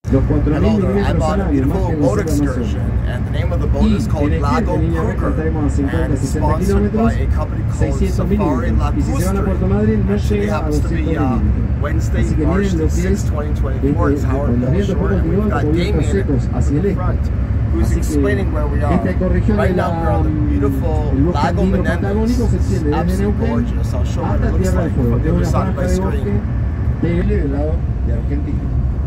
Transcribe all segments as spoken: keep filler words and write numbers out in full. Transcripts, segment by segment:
Los cuatro mil Hello there, I milímetros bought a al año, más beautiful que en boat la Amazon. excursion, and the name of the boat Y is called en Lago Esquel, en Línea Recta, Kruger, estaremos a cincuenta, and it's sesenta sponsored by kilómetros, a company called seiscientos Safari milímetros. Y si se van a Puerto Madryn, no Lacustre. llega a happens to doscientos be uh, milímetros. Wednesday, Así que March miren los pies, sixth, twenty twenty-four. It's Howard cuando Paul viento Shore, poco and we've continuado, got como vientos Damien secos hacia el in the este. front, who's Así explaining where we que are. esta ecorregión Right de now we're on the la, beautiful el bosque Lago andino Menendez. patagónico se extiende desde Absolutely Neuquén gorgeous. I'll show what hasta it looks Tierra del like Fuego, from que the es other una side of franja my de bosque screen. de del lado de Argentina.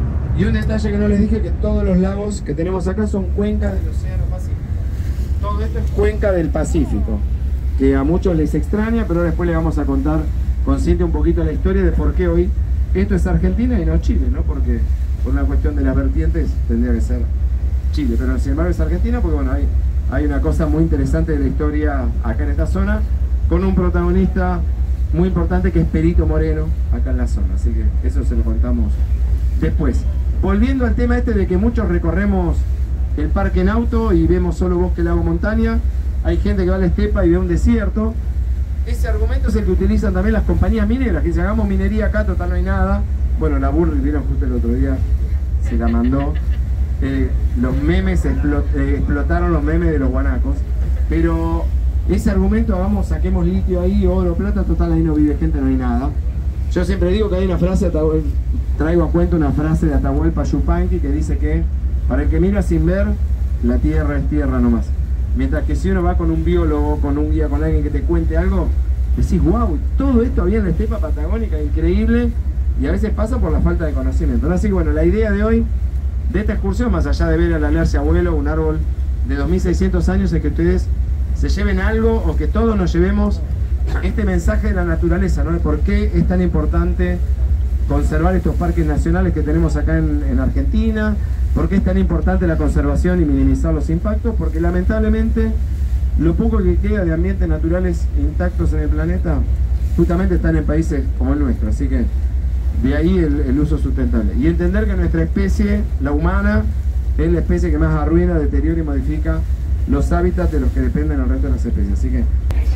Y un detalle que no les dije, que todos los lagos que tenemos acá son cuencas del Océano Pacífico. Todo esto es cuenca del Pacífico, que a muchos les extraña, pero después les vamos a contar con Cintia un poquito la historia de por qué hoy esto es Argentina y no Chile, ¿no? Porque por una cuestión de las vertientes tendría que ser Chile, pero sin embargo es Argentina porque bueno, hay, hay una cosa muy interesante de la historia acá en esta zona, con un protagonista muy importante que es Perito Moreno acá en la zona, así que eso se lo contamos después. Volviendo al tema este de que muchos recorremos el parque en auto y vemos solo bosque, lago, montaña, hay gente que va a la estepa y ve un desierto. Ese argumento es el que utilizan también las compañías mineras, que si hagamos minería acá, total no hay nada. Bueno, la Burri, vieron justo el otro día, se la mandó. Eh, los memes, explot, eh, explotaron los memes de los guanacos, pero ese argumento, vamos, saquemos litio ahí, oro, plata, total ahí no vive gente, no hay nada. Yo siempre digo que hay una frase, traigo a cuento una frase de Atahualpa Yupanqui que dice que para el que mira sin ver, la tierra es tierra nomás. Mientras que si uno va con un biólogo, con un guía, con alguien que te cuente algo, decís, wow, todo esto había en la estepa patagónica, increíble, y a veces pasa por la falta de conocimiento. Así que bueno, la idea de hoy, de esta excursión, más allá de ver al alerce abuelo, un árbol de dos mil seiscientos años, es que ustedes se lleven algo o que todos nos llevemos este mensaje de la naturaleza, ¿no? De por qué es tan importante conservar estos parques nacionales que tenemos acá en, en Argentina, por qué es tan importante la conservación y minimizar los impactos, porque lamentablemente lo poco que queda de ambientes naturales intactos en el planeta justamente están en países como el nuestro, así que de ahí el, el uso sustentable. Y entender que nuestra especie, la humana, es la especie que más arruina, deteriora y modifica los hábitats de los que dependen el resto de las especies. Así que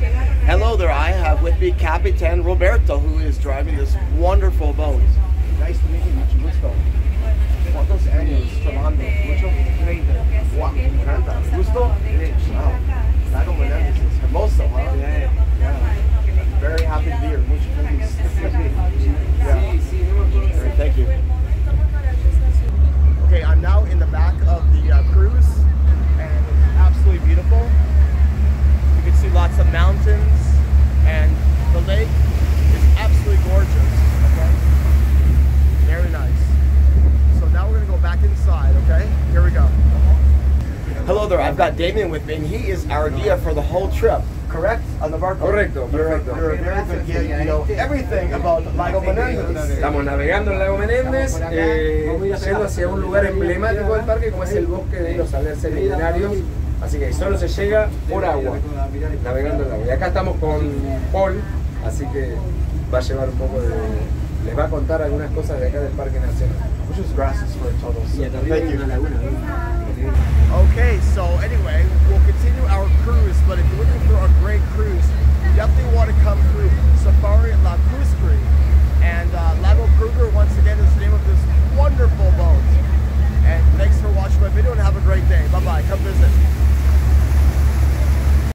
Hello there, I have with me Capitan Roberto, who is driving this wonderful boat. Nice to meet you, mucho gusto. ¿Cuántos años tomando? ¿Mucho? Wow, me encanta. ¿Gusto? Wow. Lago Menendez is hermoso, huh? Yeah, yeah. Very happy to be here. Mucho feliz. Yeah. Thank you. Okay, I'm now in the back of the uh, cruise, and it's absolutely beautiful. You can see lots of mountains, and the lake is absolutely gorgeous, okay? Very nice. So now we're gonna go back inside, okay? Here we go. Hello there, I've got Damien with me, and he is our guia for the whole trip, correct? On the barco? Correcto, You're, perfecto. you're a very good guia, you know everything about Lago Menendez. Estamos navegando en el lago Menéndez, eh, yendo hacia un lugar emblemático del parque como es el bosque de los alerces milenarios. Así que solo se llega por agua, navegando el lago. Y acá estamos con Paul, así que va a llevar un poco de... les va a contar algunas cosas de acá del Parque Nacional. Muchas gracias for a total. Thank you. Okay, so anyway, we'll continue our cruise, but if you're looking for a great cruise,